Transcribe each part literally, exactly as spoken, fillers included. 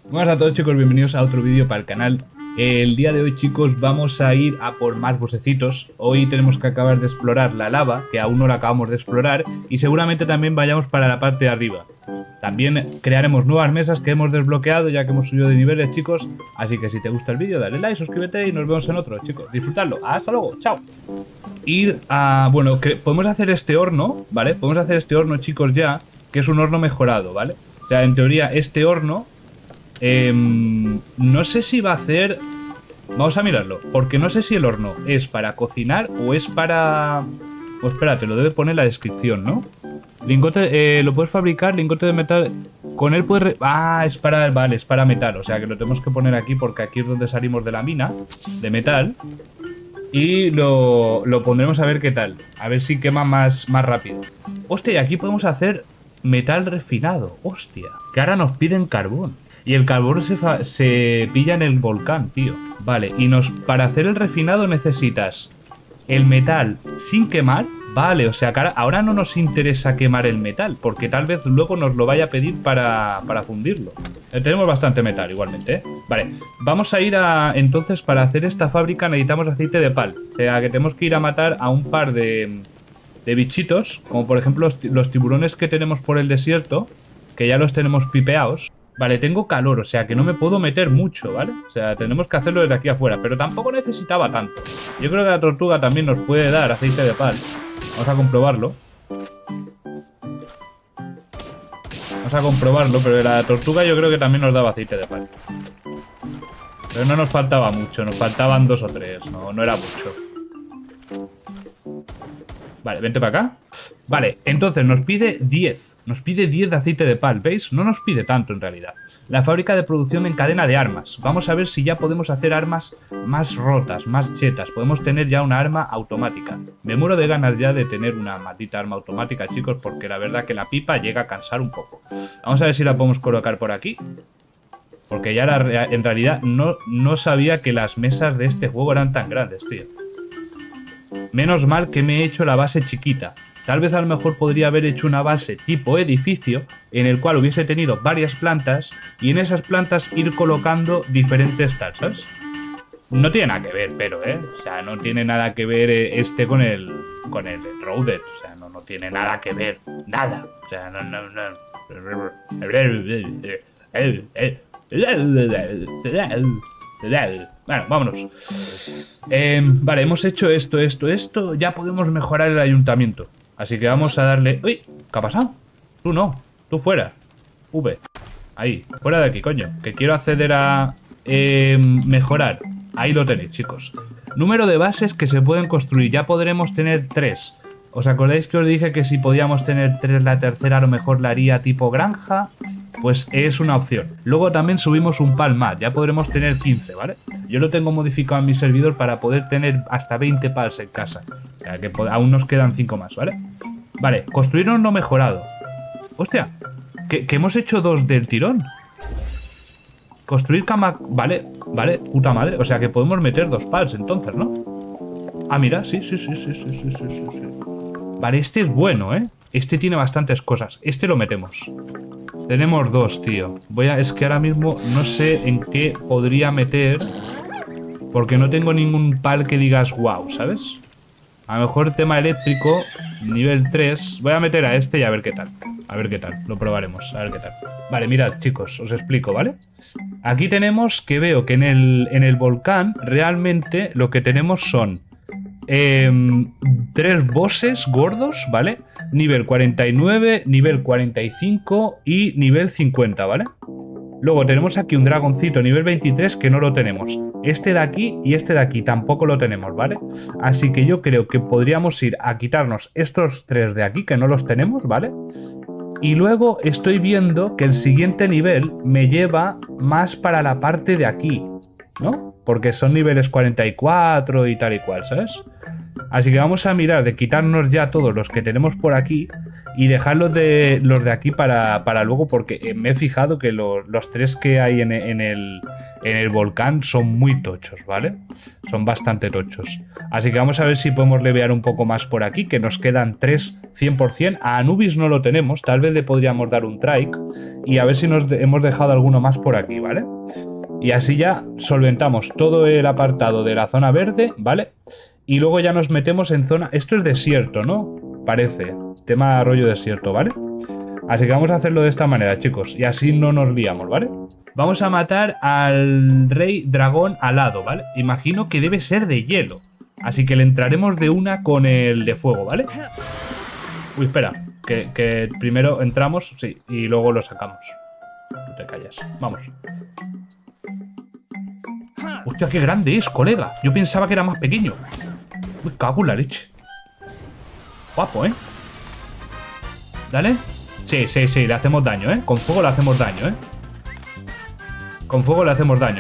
Buenas a todos, chicos, bienvenidos a otro vídeo para el canal. El día de hoy, chicos, vamos a ir a por más bosecitos. Hoy tenemos que acabar de explorar la lava, que aún no la acabamos de explorar, y seguramente también vayamos para la parte de arriba. También crearemos nuevas mesas que hemos desbloqueado ya que hemos subido de niveles, chicos. Así que si te gusta el vídeo, dale like, suscríbete y nos vemos en otro, chicos. Disfrutadlo. Hasta luego, chao. Ir a... Bueno, podemos hacer este horno, ¿vale? Podemos hacer este horno, chicos, ya, que es un horno mejorado, ¿vale? O sea, en teoría, este horno... Eh, no sé si va a hacer... Vamos a mirarlo, porque no sé si el horno es para cocinar o es para... Pues espérate, lo debe poner en la descripción, ¿no? Lingote, eh, lo puedes fabricar, lingote de metal... Con él puedes... Re... Ah, es para... Vale, es para metal, o sea que lo tenemos que poner aquí porque aquí es donde salimos de la mina de metal. Y lo, lo pondremos a ver qué tal. A ver si quema más, más rápido. Hostia, aquí podemos hacer metal refinado. Hostia, que ahora nos piden carbón. Y el carbón se, se pilla en el volcán, tío. Vale, y nos para hacer el refinado necesitas el metal sin quemar. Vale, o sea que ahora, ahora no nos interesa quemar el metal, porque tal vez luego nos lo vaya a pedir para, para fundirlo. Eh, tenemos bastante metal igualmente, ¿eh? Vale, vamos a ir a... Entonces, para hacer esta fábrica necesitamos aceite de pal. O sea que tenemos que ir a matar a un par de, de bichitos, como por ejemplo los, los tiburones que tenemos por el desierto, que ya los tenemos pipeados. Vale, tengo calor, o sea que no me puedo meter mucho, ¿vale? O sea, tenemos que hacerlo desde aquí afuera, pero tampoco necesitaba tanto. Yo creo que la tortuga también nos puede dar aceite de pal. Vamos a comprobarlo. Vamos a comprobarlo, pero de la tortuga yo creo que también nos daba aceite de pal. Pero no nos faltaba mucho, nos faltaban dos o tres, no, no era mucho. Vale, vente para acá. Vale, entonces nos pide diez. Nos pide diez de aceite de pal, ¿veis? No nos pide tanto en realidad. La fábrica de producción en cadena de armas. Vamos a ver si ya podemos hacer armas más rotas, más chetas. Podemos tener ya una arma automática. Me muero de ganas ya de tener una maldita arma automática, chicos, porque la verdad que la pipa llega a cansar un poco. Vamos a ver si la podemos colocar por aquí. Porque ya la, en realidad no, no sabía que las mesas de este juego eran tan grandes, tío. Menos mal que me he hecho la base chiquita. Tal vez a lo mejor podría haber hecho una base tipo edificio en el cual hubiese tenido varias plantas y en esas plantas ir colocando diferentes tazas. No tiene nada que ver, pero, ¿eh? O sea, no tiene nada que ver este con el con el Router. O sea, no, no tiene nada que ver. Nada. O sea, no, no, no. Bueno, vámonos. Eh, vale, hemos hecho esto, esto, esto. Ya podemos mejorar el ayuntamiento. Así que vamos a darle... ¡Uy! ¿Qué ha pasado? Tú no. Tú fuera. V. Ahí. Fuera de aquí, coño. Que quiero acceder a... Eh, mejorar. Ahí lo tenéis, chicos. Número de bases que se pueden construir. Ya podremos tener tres. ¿Os acordáis que os dije que si podíamos tener tres, la tercera a lo mejor la haría tipo granja? Pues es una opción. Luego también subimos un pal más. Ya podremos tener quince, ¿vale? Yo lo tengo modificado en mi servidor para poder tener hasta veinte pals en casa. O sea que aún nos quedan cinco más, ¿vale? Vale, construir un no mejorado. Hostia, que, que hemos hecho dos del tirón. Construir cama... Vale, vale, puta madre. O sea que podemos meter dos pals entonces, ¿no? Ah, mira, sí, sí, sí, sí, sí, sí, sí, sí. Vale, este es bueno, ¿eh? Este tiene bastantes cosas. Este lo metemos. Tenemos dos, tío. Voy a... Es que ahora mismo no sé en qué podría meter... Porque no tengo ningún pal que digas wow, ¿sabes? A lo mejor tema eléctrico, nivel tres. Voy a meter a este y a ver qué tal. A ver qué tal, lo probaremos, a ver qué tal. Vale, mirad, chicos, os explico, ¿vale? Aquí tenemos que veo que en el, en el volcán realmente lo que tenemos son... Eh, tres bosses gordos, ¿vale? Nivel cuarenta y nueve, nivel cuarenta y cinco y nivel cincuenta, ¿vale? Luego tenemos aquí un dragoncito nivel veintitrés que no lo tenemos. Este de aquí y este de aquí tampoco lo tenemos, ¿vale? Así que yo creo que podríamos ir a quitarnos estos tres de aquí que no los tenemos, ¿vale? Y luego estoy viendo que el siguiente nivel me lleva más para la parte de aquí, ¿no? Porque son niveles cuarenta y cuatro y tal y cual, ¿sabes? Así que vamos a mirar de quitarnos ya todos los que tenemos por aquí Y dejar los de, los de aquí para, para luego, porque me he fijado que lo, los tres que hay en, en, el, en el volcán son muy tochos, ¿vale? Son bastante tochos. Así que vamos a ver si podemos levear un poco más por aquí, que nos quedan tres cien por cien. A Anubis no lo tenemos, tal vez le podríamos dar un trike. Y a ver si nos de, hemos dejado alguno más por aquí, ¿vale? Y así ya solventamos todo el apartado de la zona verde, ¿vale? Y luego ya nos metemos en zona... Esto es desierto, ¿no? Parece. Tema rollo desierto, ¿vale? Así que vamos a hacerlo de esta manera, chicos. Y así no nos liamos, ¿vale? Vamos a matar al rey dragón alado, ¿vale? Imagino que debe ser de hielo. Así que le entraremos de una con el de fuego, ¿vale? Uy, espera. Que, que primero entramos, sí, y luego lo sacamos. No te calles. Vamos. Hostia, qué grande es, colega. Yo pensaba que era más pequeño. Uy, cago en la leche. Guapo, ¿eh? Dale. Sí, sí, sí, le hacemos daño, ¿eh? Con fuego le hacemos daño, ¿eh? Con fuego le hacemos daño.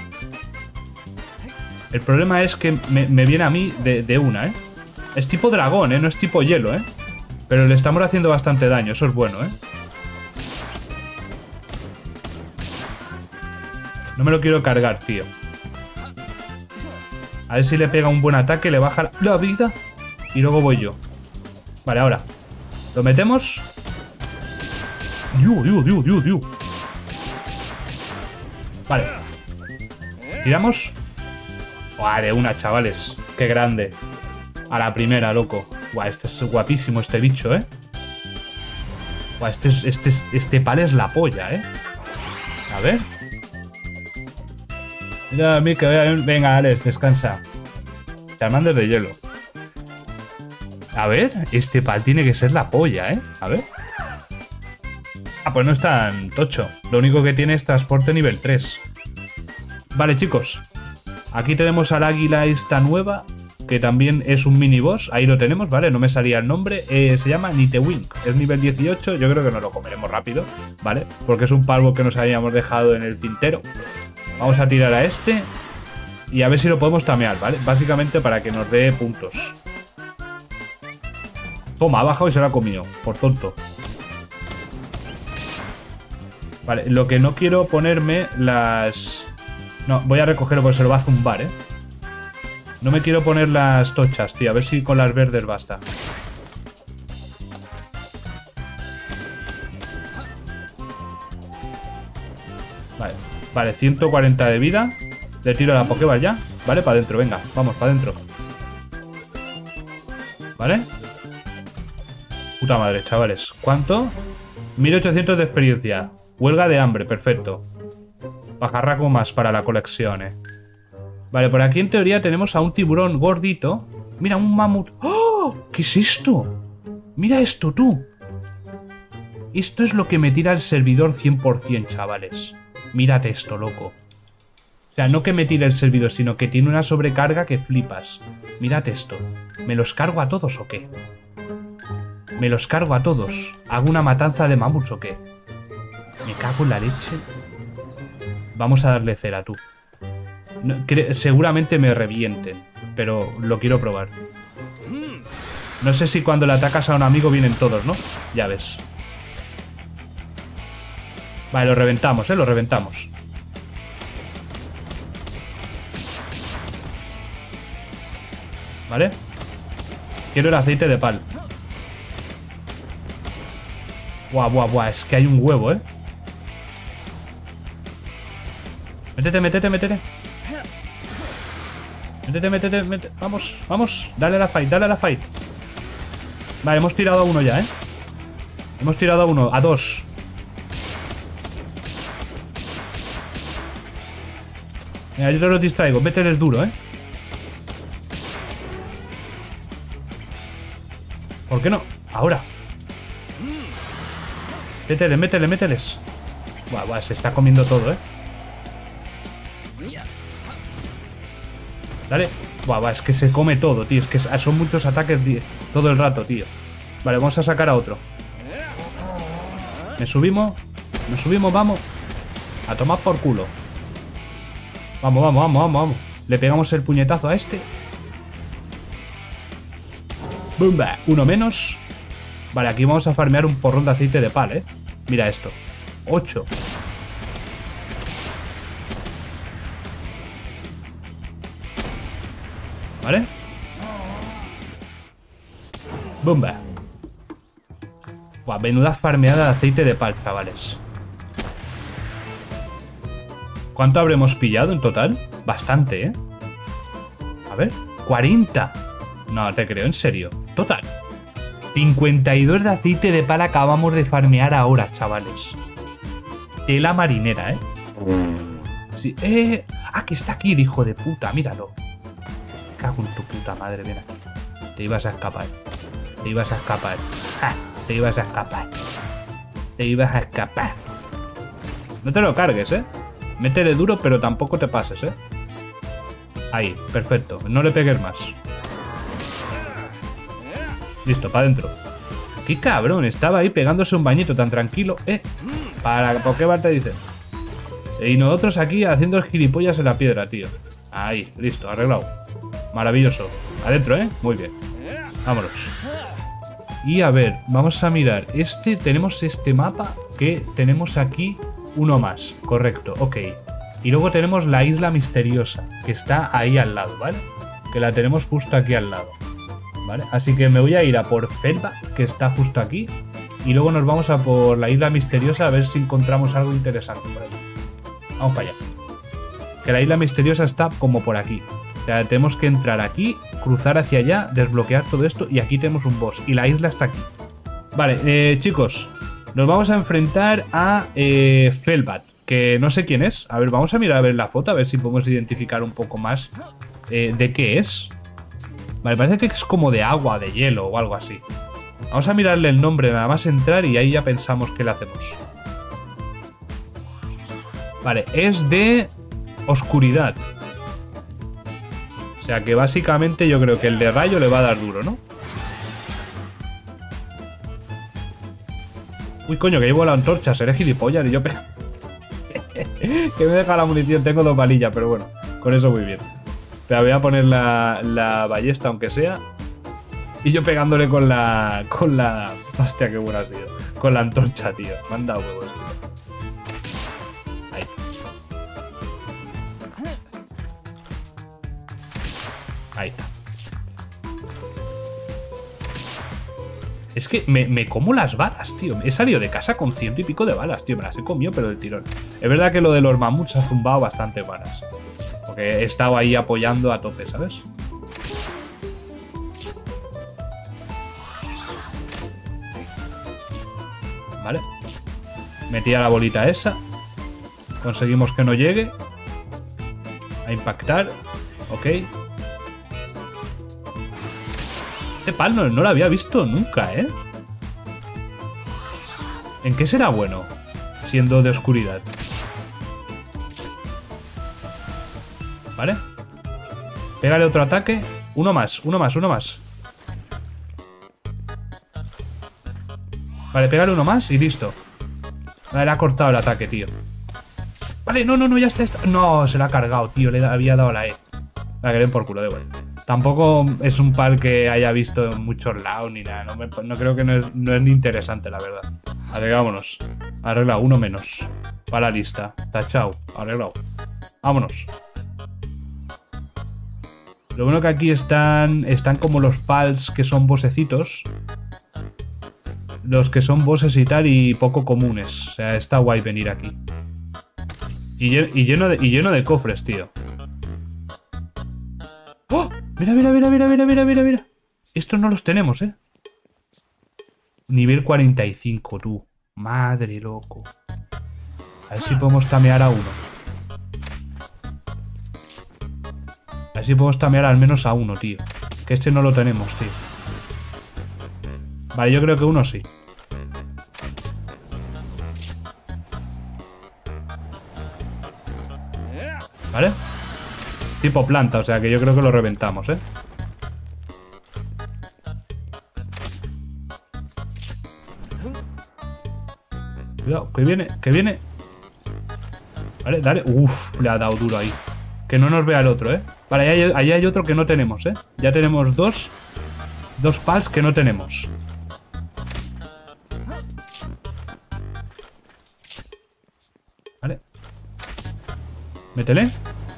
El problema es que me, me viene a mí de, de una, ¿eh? Es tipo dragón, ¿eh? No es tipo hielo, ¿eh? Pero le estamos haciendo bastante daño, eso es bueno, ¿eh? No me lo quiero cargar, tío. A ver si le pega un buen ataque, le baja la vida. Y luego voy yo. Vale, ahora. Lo metemos. Diu, diu, diu, diu, diu. Vale. Tiramos. Buah, de una, chavales. Qué grande. A la primera, loco. Buah, este es guapísimo, este bicho, ¿eh? Buah, este, este, este pal es la polla, ¿eh? A ver. Mira a mí que venga, Alex, descansa. Charmander de hielo. A ver, este pal tiene que ser la polla, ¿eh? A ver. Ah, pues no es tan tocho. Lo único que tiene es transporte nivel tres. Vale, chicos. Aquí tenemos al águila esta nueva, que también es un mini boss. Ahí lo tenemos, ¿vale? No me salía el nombre. Eh, se llama Nitewink. Es nivel dieciocho. Yo creo que nos lo comeremos rápido, ¿vale? Porque es un palvo que nos habíamos dejado en el tintero. Vamos a tirar a este. Y a ver si lo podemos tamear, ¿vale? Básicamente para que nos dé puntos. Toma, ha bajado y se lo ha comido. Por tonto. Vale, lo que no quiero ponerme las... No, voy a recogerlo porque se lo va a zumbar, ¿eh? No me quiero poner las tochas, tío. A ver si con las verdes basta. Vale, vale, ciento cuarenta de vida. Le tiro a la Pokéball ya. Vale, para adentro, venga, vamos, para adentro. Vale. Puta madre, chavales. ¿Cuánto? mil ochocientos de experiencia. Huelga de hambre, perfecto. Pajarraco más para la colección, eh. Vale, por aquí en teoría tenemos a un tiburón gordito. Mira, un mamut. ¡Oh! ¿Qué es esto? Mira esto, tú. Esto es lo que me tira el servidor cien por cien, chavales. Mírate esto, loco. O sea, no que me tire el servidor, sino que tiene una sobrecarga que flipas. Mírate esto. ¿Me los cargo a todos o qué? ¿Me los cargo a todos? ¿Hago una matanza de mamuts o qué? Me cago en la leche. Vamos a darle cera, tú. No, seguramente me revienten, pero lo quiero probar. No sé si cuando le atacas a un amigo vienen todos, ¿no? Ya ves. Vale, lo reventamos, ¿eh? Lo reventamos. ¿Vale? Quiero el aceite de pal. Buah, buah, buah. Es que hay un huevo, ¿eh? Métete, métete, métete. Métete, métete, métete. Vamos, vamos. Dale a la fight, dale a la fight. Vale, hemos tirado a uno ya, ¿eh? Hemos tirado a uno, a dos. Mira, yo te los distraigo. Mételes duro, ¿eh? ¿Por qué no? Ahora. Métele, métele, mételes. Buah, buah, se está comiendo todo, ¿eh? Dale. Buah, buah, es que se come todo, tío. Es que son muchos ataques todo el rato, tío. Vale, vamos a sacar a otro. Me subimos. Me subimos, vamos. A tomar por culo. Vamos, vamos, vamos, vamos, vamos. Le pegamos el puñetazo a este. ¡Bumba! Uno menos. Vale, aquí vamos a farmear un porrón de aceite de pal, ¿eh? Mira esto. ocho. ¿Vale? ¡Bomba! Buah, menuda farmeada de aceite de pal, chavales. ¿Cuánto habremos pillado en total? Bastante, ¿eh? A ver, cuarenta. No, te creo, en serio. Total. cincuenta y dos de aceite de pal acabamos de farmear ahora, chavales. Tela marinera, ¿eh? Sí, eh... Ah, que está aquí el hijo de puta, míralo. Me cago en tu puta madre, ven aquí. Te ibas a escapar. Te ibas a escapar. ¡Ja! Te ibas a escapar. Te ibas a escapar. No te lo cargues, ¿eh? Métele duro, pero tampoco te pases, ¿eh? Ahí, perfecto. No le pegues más. Listo, para adentro. Qué cabrón, estaba ahí pegándose un bañito tan tranquilo. Eh, para Pokéball te dice. Y nosotros aquí haciendo el gilipollas en la piedra, tío. Ahí, listo, arreglado. Maravilloso. Adentro, ¿eh? Muy bien. Vámonos. Y a ver, vamos a mirar. Este, tenemos este mapa que tenemos aquí uno más. Correcto, ok. Y luego tenemos la isla misteriosa, que está ahí al lado, ¿vale? Que la tenemos justo aquí al lado. ¿Vale? Así que me voy a ir a por Felbat, que está justo aquí. Y luego nos vamos a por la isla misteriosa a ver si encontramos algo interesante por ahí. Vamos para allá. Que la isla misteriosa está como por aquí. O sea, tenemos que entrar aquí, cruzar hacia allá, desbloquear todo esto y aquí tenemos un boss. Y la isla está aquí. Vale, eh, chicos. Nos vamos a enfrentar a eh, Felbat, que no sé quién es. A ver, vamos a mirar a ver la foto, a ver si podemos identificar un poco más eh, de qué es. Vale, parece que es como de agua, de hielo o algo así. Vamos a mirarle el nombre, nada más entrar y ahí ya pensamos qué le hacemos. Vale, es de oscuridad. O sea que básicamente yo creo que el de rayo le va a dar duro, ¿no? Uy, coño, que llevo la antorcha, seré gilipollas y yo pego. Que me deja la munición, tengo dos balillas, pero bueno, con eso muy bien. Pero voy a poner la, la ballesta, aunque sea. Y yo pegándole con la... Con la... Hostia, qué buena ha sido. Con la antorcha, tío. Me han dado huevos, tío. Ahí. Ahí está. Es que me, me como las balas, tío. He salido de casa con ciento y pico de balas, tío. Me las he comido, pero del tirón. Es verdad que lo de los mamuts ha zumbado bastante balas. Porque he estado ahí apoyando a tope, ¿sabes? Vale. Metía la bolita esa. Conseguimos que no llegue. A impactar. Ok. Este pal no, no lo había visto nunca, ¿eh? ¿En qué será bueno? Siendo de oscuridad. ¿Vale? Pégale otro ataque. Uno más, uno más, uno más. Vale, pégale uno más y listo. Vale, le ha cortado el ataque, tío. Vale, no, no, no, ya está, está. No, se la ha cargado, tío. Le había dado la E. La que den por culo, de vuelta. Tampoco es un pal que haya visto en muchos lados ni nada. No, me, no creo que no es, no es ni interesante, la verdad. Arreglámonos. Arregla uno menos. Para la lista. Tachao. Arreglado. Vámonos. Lo bueno que aquí están, están como los pals que son bossecitos. Los que son bosses y tal y poco comunes. O sea, está guay venir aquí. Y, y, lleno, de, y lleno de cofres, tío. ¡Oh! Mira, mira, mira, mira, mira, mira, mira, mira. Estos no los tenemos, ¿eh? Nivel cuarenta y cinco, tú. Madre loco. A ver si podemos tamear a uno. A ver si podemos tamear al menos a uno, tío. Que este no lo tenemos, tío. Vale, yo creo que uno sí. ¿Vale? Tipo planta, o sea que yo creo que lo reventamos, ¿eh? Cuidado, que viene, que viene. Vale, dale. Uf, le ha dado duro ahí. Que no nos vea el otro, ¿eh? Vale, ahí hay, ahí hay otro que no tenemos, ¿eh? Ya tenemos dos. Dos pals que no tenemos. Métele.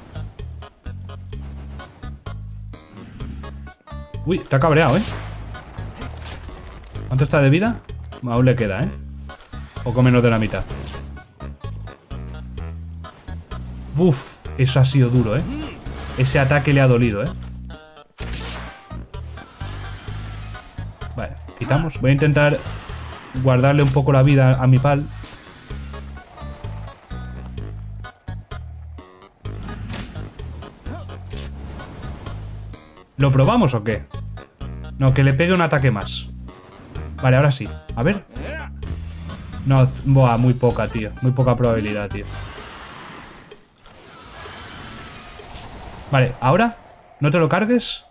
Uy, está cabreado, ¿eh? ¿Cuánto está de vida? Aún le queda, ¿eh? Poco menos de la mitad. Uf, eso ha sido duro, ¿eh? Ese ataque le ha dolido, ¿eh? Vale, quitamos. Voy a intentar guardarle un poco la vida a mi pal. ¿Lo probamos o qué? No, que le pegue un ataque más. Vale, ahora sí. A ver. No, boah, muy poca, tío. Muy poca probabilidad, tío. Vale, ahora. No te lo cargues.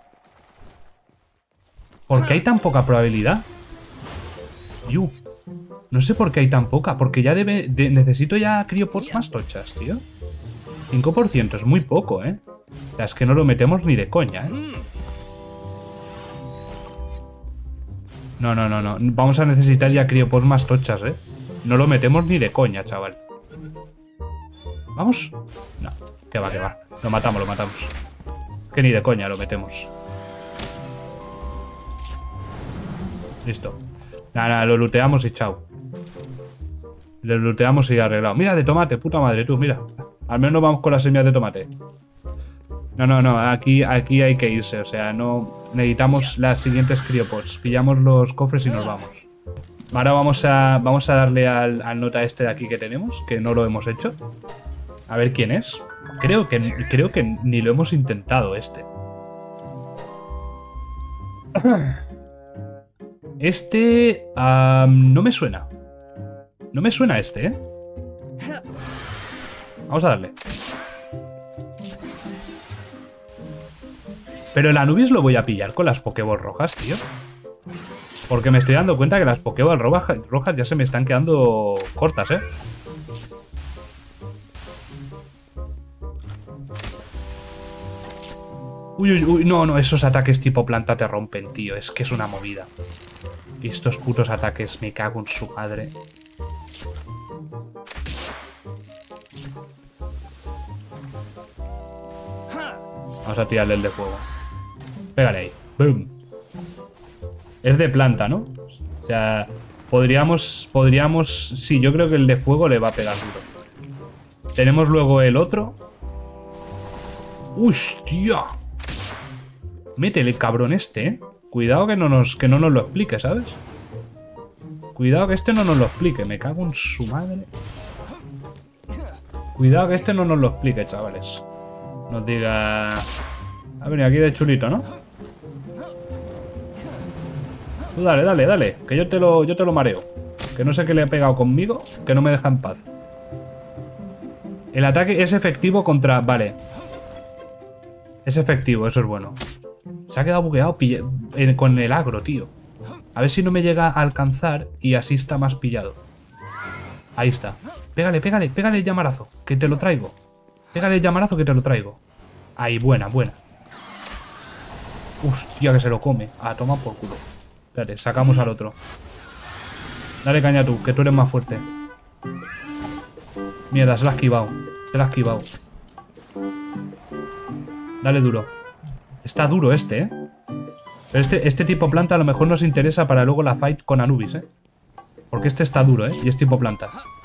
¿Por qué hay tan poca probabilidad? Yu. No sé por qué hay tan poca. Porque ya debe... De, necesito ya criopods más tochas, tío. cinco por ciento es muy poco, ¿eh? O sea, es que no lo metemos ni de coña, ¿eh? No, no, no, no. Vamos a necesitar ya criopods más tochas, ¿eh? No lo metemos ni de coña, chaval. ¿Vamos? No. Que va, que va. Lo matamos, lo matamos. Que ni de coña lo metemos. Listo. Nada, nada, lo looteamos y chao. Lo looteamos y arreglado. Mira, de tomate, puta madre, tú, mira. Al menos vamos con las semillas de tomate. No, no, no, aquí, aquí hay que irse, o sea, no... Necesitamos las siguientes criopods. Pillamos los cofres y nos vamos. Ahora vamos a, vamos a darle al, al nota este de aquí que tenemos, que no lo hemos hecho. A ver quién es. Creo que, creo que ni lo hemos intentado este. Este... Um, no me suena. No me suena este, ¿eh? Vamos a darle. Pero el Anubis lo voy a pillar con las Pokéballs rojas, tío. Porque me estoy dando cuenta que las Pokéballs rojas, rojas ya se me están quedando cortas, ¿eh? Uy, uy, uy, no, no, esos ataques tipo planta te rompen, tío. Es que es una movida. Y estos putos ataques, me cago en su madre. Vamos a tirarle el de fuego. Pégale ahí. Boom. Es de planta, ¿no? O sea, podríamos... Podríamos... Sí, yo creo que el de fuego le va a pegar duro. Tenemos luego el otro. ¡Hostia! Métele, cabrón, este, ¿eh? Cuidado que no nos, que no nos lo explique, ¿sabes? Cuidado que este no nos lo explique. Me cago en su madre. Cuidado que este no nos lo explique, chavales. Nos diga... Ha venido aquí de chulito, ¿no? Tú dale, dale, dale. Que yo te lo, yo te lo mareo. Que no sé qué le ha pegado conmigo. Que no me deja en paz. El ataque es efectivo contra... Vale. Es efectivo, eso es bueno. Se ha quedado bugueado con el agro, tío. A ver si no me llega a alcanzar y así está más pillado. Ahí está. Pégale, pégale, pégale el llamarazo. Que te lo traigo. Pégale el llamarazo que te lo traigo. Ahí, buena, buena. Hostia, que se lo come. Ah, toma por culo. Espérate, sacamos al otro. Dale caña tú, que tú eres más fuerte. Mierda, se la ha esquivado. Se la ha esquivado. Dale duro. Está duro este, ¿eh? Pero este, este tipo planta a lo mejor nos interesa para luego la fight con Anubis, ¿eh? Porque este está duro, ¿eh? Y es tipo planta.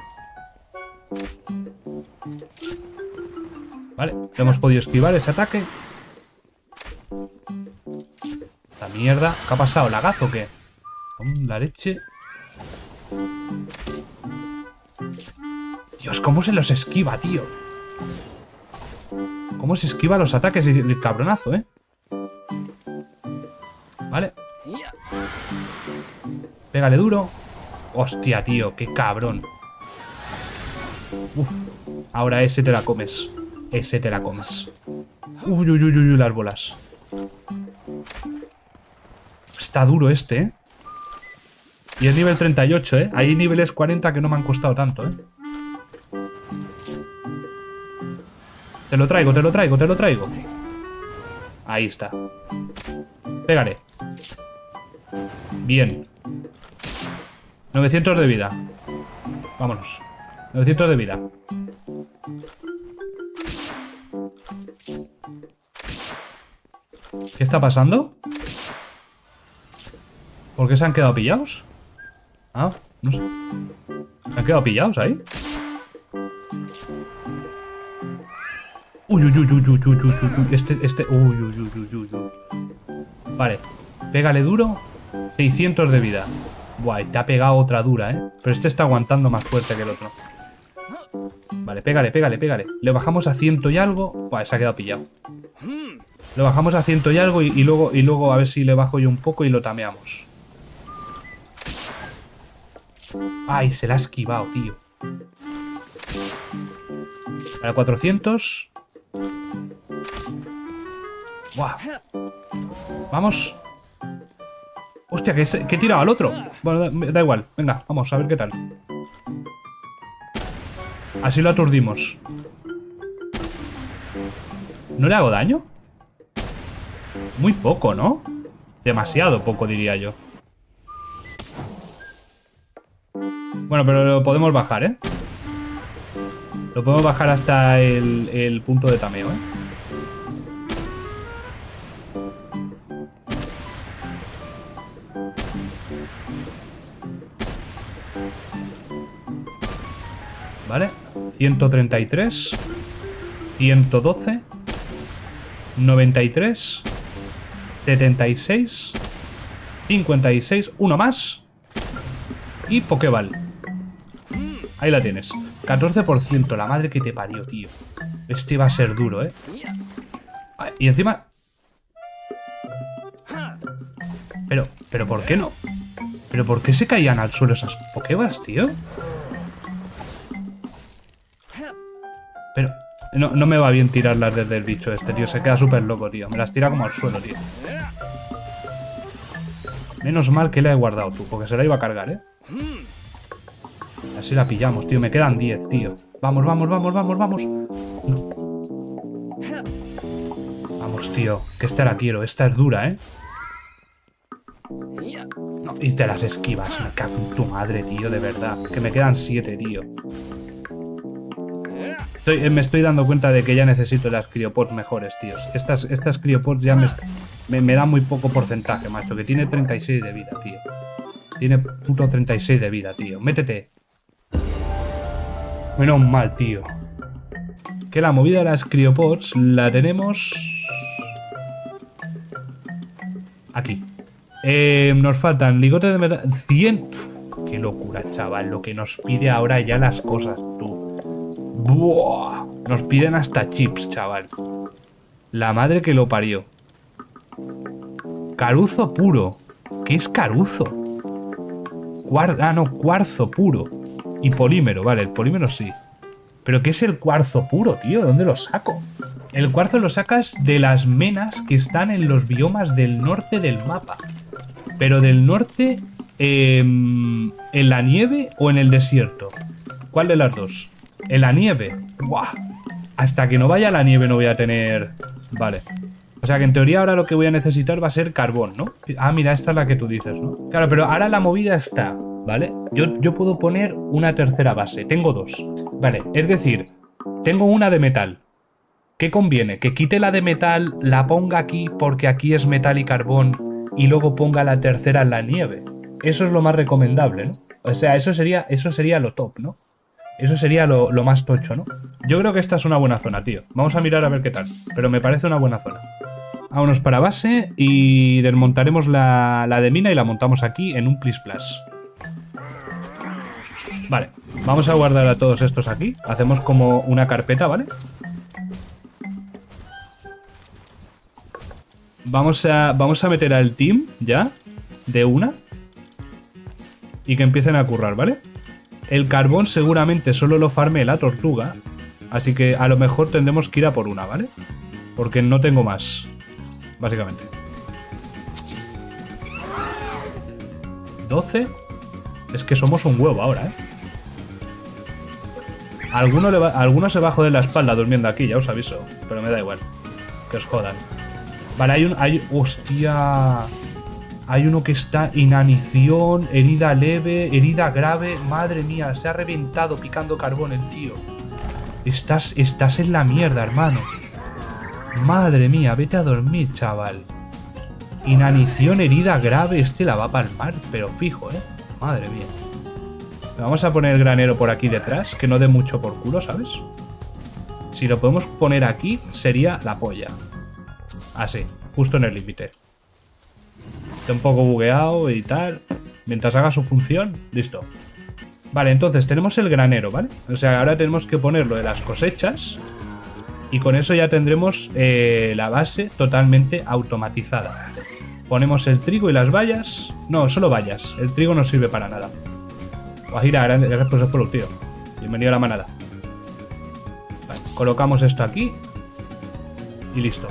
Vale, hemos podido esquivar ese ataque. La mierda. ¿Qué ha pasado? ¿Lagazo o qué? Con la leche. Dios, ¿cómo se los esquiva, tío? ¿Cómo se esquiva los ataques? El cabronazo, ¿eh? Vale. Pégale duro. Hostia, tío, qué cabrón. Uf. Ahora ese te la comes. Ese te la comes. Uy, uy, uy, uy, las bolas. Está duro este, ¿eh? Y es nivel treinta y ocho, ¿eh? Hay niveles cuarenta que no me han costado tanto, ¿eh? Te lo traigo, te lo traigo, te lo traigo. Ahí está. Pégale. Bien. novecientos de vida. Vámonos. novecientos de vida. ¿Qué está pasando? ¿Por qué se han quedado pillados? Ah, no sé. ¿Se han quedado pillados ahí? Uy, uy, uy, uy, uy, uy, uy, uy. Este, este... Uy, uy, uy, uy, uy, uy. Vale. Pégale duro. seiscientos de vida. Guay, te ha pegado otra dura, ¿eh? Pero este está aguantando más fuerte que el otro. Vale, pégale, pégale, pégale. Le bajamos a ciento y algo. Vale, se ha quedado pillado. Le bajamos a ciento y algo y, y luego y luego a ver si le bajo yo un poco y lo tameamos. Ay, se la ha esquivado, tío. Para cuatrocientos. Buah. Vamos. Hostia, que, que he tirado al otro. Bueno, da, da igual. Venga, vamos a ver qué tal. Así lo aturdimos. ¿No le hago daño? Muy poco, ¿no? Demasiado poco, diría yo. Bueno, pero lo podemos bajar, ¿eh? Lo podemos bajar hasta el, el punto de tameo, ¿eh? Vale, ciento treinta y tres, ciento doce, noventa y tres, setenta y seis, cincuenta y seis, uno más y Pokéball. Ahí la tienes, catorce por ciento, la madre que te parió, tío. Este va a ser duro, ¿eh? Y encima... Pero, pero ¿por qué no? ¿Pero por qué se caían al suelo esas Pokéballs, tío? Pero no, no me va bien tirarlas desde el bicho este, tío. Se queda súper loco, tío. Me las tira como al suelo, tío. Menos mal que la he guardado, tú, porque se la iba a cargar, ¿eh? Así la pillamos, tío. Me quedan diez, tío. Vamos, vamos, vamos, vamos, vamos. No. Vamos, tío. Que esta la quiero. Esta es dura, ¿eh? No, y te las esquivas. Me cago en tu madre, tío, de verdad. Que me quedan siete, tío. Estoy, me estoy dando cuenta de que ya necesito las criopods mejores, tíos. Estas, estas criopods ya me, me, me dan muy poco porcentaje, macho. Que tiene treinta y seis de vida, tío. Tiene puto treinta y seis de vida, tío. Métete. Menos mal, tío. Que la movida de las criopods la tenemos... Aquí. Eh, nos faltan ligotes de metal... cien... Uf, qué locura, chaval. Lo que nos pide ahora ya las cosas, tú. Buah, nos piden hasta chips, chaval. La madre que lo parió. Caruzo puro. ¿Qué es caruzo? Cuar ah, no, cuarzo puro. Y polímero, vale, el polímero sí. ¿Pero qué es el cuarzo puro, tío? ¿De dónde lo saco? El cuarzo lo sacas de las menas que están en los biomas del norte del mapa. Pero del norte, eh, ¿en la nieve o en el desierto? ¿Cuál de las dos? En la nieve. ¡Buah! Hasta que no vaya a la nieve no voy a tener... Vale. O sea que en teoría ahora lo que voy a necesitar va a ser carbón, ¿no? Ah, mira, esta es la que tú dices, ¿no? Claro, pero ahora la movida está, ¿vale? Yo, yo puedo poner una tercera base. Tengo dos. Vale, es decir, tengo una de metal. ¿Qué conviene? ¿Que quite la de metal, la ponga aquí porque aquí es metal y carbón y luego ponga la tercera en la nieve? Eso es lo más recomendable, ¿no? O sea, eso sería, eso sería lo top, ¿no? Eso sería lo, lo más tocho, ¿no? Yo creo que esta es una buena zona, tío. Vamos a mirar a ver qué tal. Pero me parece una buena zona. Vámonos para base y desmontaremos la, la de mina y la montamos aquí en un plis plas. Vale. Vamos a guardar a todos estos aquí. Hacemos como una carpeta, ¿vale? Vamos a, vamos a meter al team ya. De una. Y que empiecen a currar, ¿vale? El carbón seguramente solo lo farme la tortuga. Así que a lo mejor tendremos que ir a por una, ¿vale? Porque no tengo más. Básicamente. doce. Es que somos un huevo ahora, ¿eh? Alguno, le va, alguno se va a joder la espalda durmiendo aquí, ya os aviso. Pero me da igual. Que os jodan. Vale, hay un... Hay, ¡hostia! Hay uno que está inanición, herida leve, herida grave. Madre mía, se ha reventado picando carbón el tío. Estás, estás en la mierda, hermano. Madre mía, vete a dormir, chaval. Inanición, herida grave. Este la va a palmar, pero fijo, ¿eh? Madre mía. Vamos a poner el granero por aquí detrás, que no dé mucho por culo, ¿sabes? Si lo podemos poner aquí, sería la polla. Así, justo en el límite. Está un poco bugueado y tal. Mientras haga su función, listo. Vale, entonces tenemos el granero, ¿vale? O sea, ahora tenemos que poner lo de las cosechas. Y con eso ya tendremos eh, la base totalmente automatizada. Ponemos el trigo y las bayas. No, solo bayas. El trigo no sirve para nada. Guajira, gracias por ese follow, tío. Bienvenido a la manada. Vale, colocamos esto aquí. Y listo.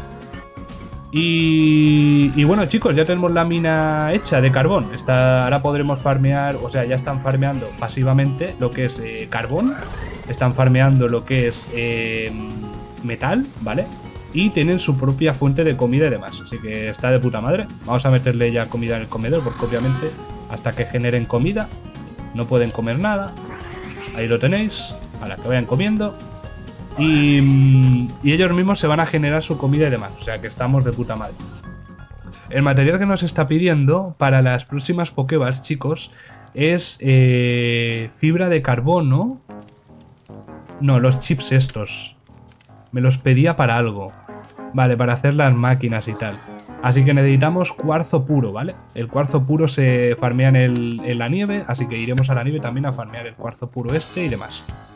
Y, y bueno, chicos, ya tenemos la mina hecha de carbón. Esta, ahora podremos farmear, o sea, ya están farmeando pasivamente lo que es eh, carbón. Están farmeando lo que es eh, metal, ¿vale? Y tienen su propia fuente de comida y demás. Así que está de puta madre. Vamos a meterle ya comida en el comedor, porque obviamente hasta que generen comida no pueden comer nada. Ahí lo tenéis, para que vayan comiendo. Y, y ellos mismos se van a generar su comida y demás. O sea que estamos de puta madre. El material que nos está pidiendo para las próximas Pokéballs, chicos, es eh, fibra de carbono. No, los chips estos. Me los pedía para algo. Vale, para hacer las máquinas y tal. Así que necesitamos cuarzo puro, ¿vale? El cuarzo puro se farmea en, el, en la nieve, así que iremos a la nieve también a farmear el cuarzo puro este y demás.